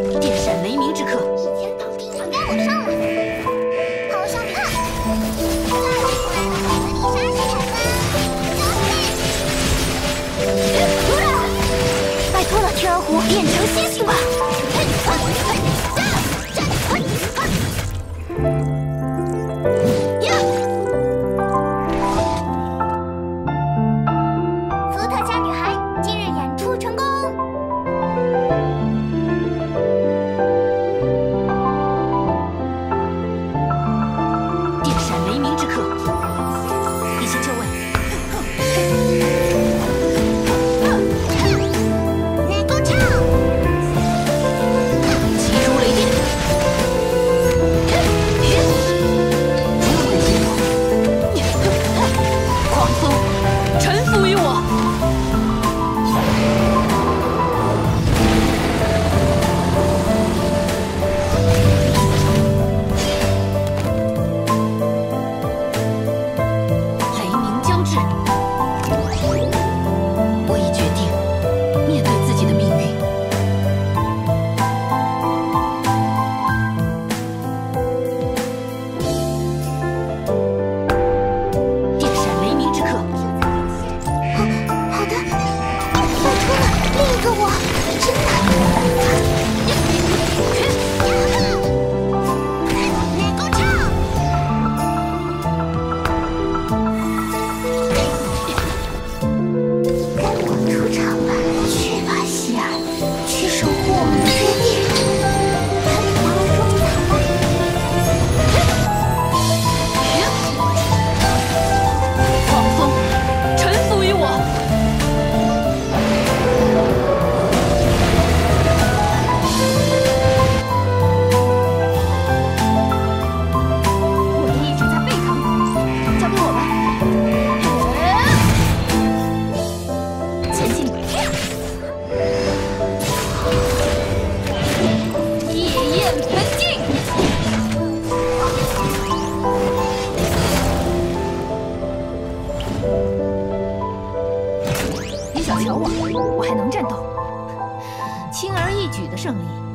电闪雷鸣之刻， 以前搞定场该我上了，好上看，再出来的火力杀是凯撒，拜托了，天鹅湖变成星星吧！福特家女孩今日演出成功。 电闪雷鸣之刻，一起就位。 来歌唱， 急如雷电，狂风臣服于我。雷鸣将至，我已决定面对自己的命运。电闪雷鸣之刻， 好的，拜托了，另一个我，真的没有办法。来歌唱，该我出场了，去吧，希尔，去守护我们的约定。看你要中奖吧。 狂风臣服于我。我的意志在背抗我，交给我吧。前进！夜焰盆境！你小瞧我，我还能战斗。轻而易举的胜利。